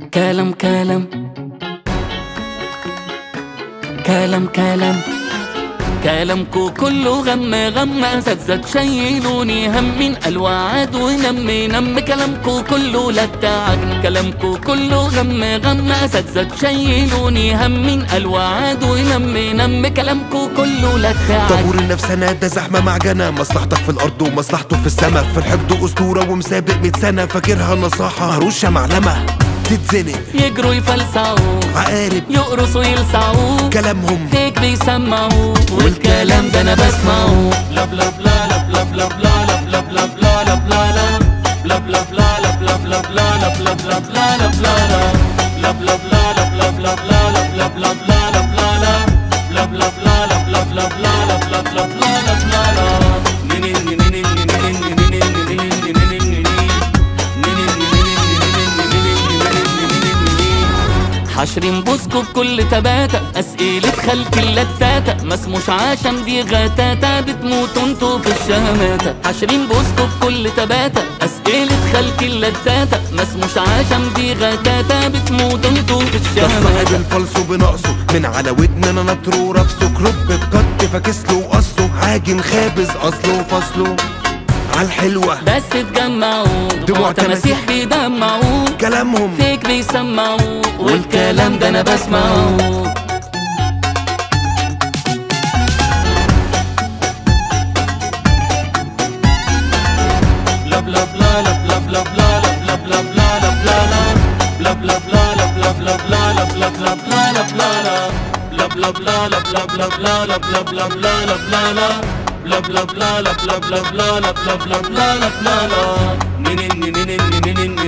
كلام كلام كلام كلام كلامكو كله غم غم زاد شيلوني هم من الوعد ونم نم كلامكو كله للتعجن كلامكو كله غم غم زاد شيلوني هم من الوعد ونم نم كلامكو كله للتعجن. طابور النفسنا ده زحمة معجنة، مصلحتك في الأرض ومصلحته في السما، في الحقد أسطورة ومسابق 100 سنة، فاكرها نصاحة مهروشة معلمة تتزنق، يجروا يفلسعوا عقارب يقرصوا يلسعوا كلامهم فيك بيسمعوا والكلام ده انا بسمعه. لب لب لا لب لب لب لا لب لب لب لا لب لا لا لب لب لا لب لب لب لا لب لب لب لا لب لا لا لب لب لا لب لب لب لا لب لب لب لا لب لا لا لب لب لا لب لب لب لا لب لب لب لا لب لا لا. حشرين بوسكو بكل تباتة، أسئلة خلق اللتاتة، ما اسموش عشان دي غتاتة، بتموتوا انتوا في الشهماتة. حشرين بوسكو بكل تباتة، أسئلة خلق اللتاتة، ما اسموش عشان دي غتاتة، بتموتوا انتوا في الشهماتة. ده الفلسو بنقصه من على ودننا نطرو رفسه، كرب بقط فاكسله وقصه، عاجن خابز أصله وفصله عالحلوة بس اتجمعوا دموع تماسيح بيدمعوا كلامهم فيك بيسمعوا والكلام ده انا بسمعه. لب لب لا لب لب لب لا لب لب لب لا لب لا لا لب لب لا لب لب لب لا لب لب لب لا لب لا لا لب لب لا لب لب لب لا لب لب لب لا لب لا لا لب لب لا لب لب لب لا لب لب لب لا لب لا لا.